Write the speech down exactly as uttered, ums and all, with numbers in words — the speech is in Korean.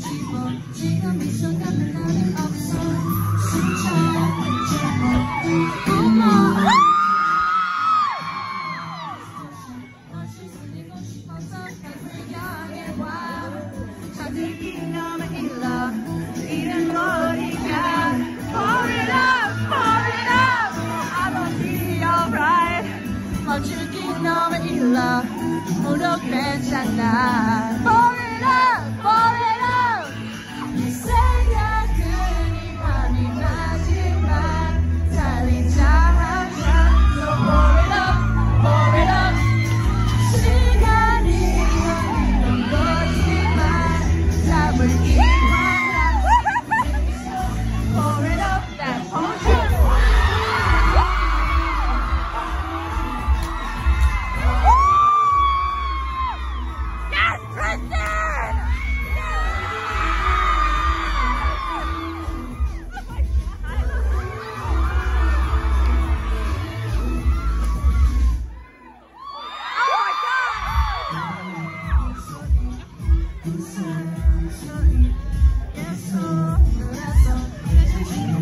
지금 이 순간은 나는 없어 고마워 자들이 너만 일러 이런 머리가 Pour it up, pour it up I don't be alright 멈추기 너만 일러 모두 괜찮아 Pour it up, pour it up 이 생각은 이 밤이 마지막 달리자 항상 So pour it up, pour it up 시간이 이런 거지만 답을 이만한 Pour it up, that potion Yes, so, that's so.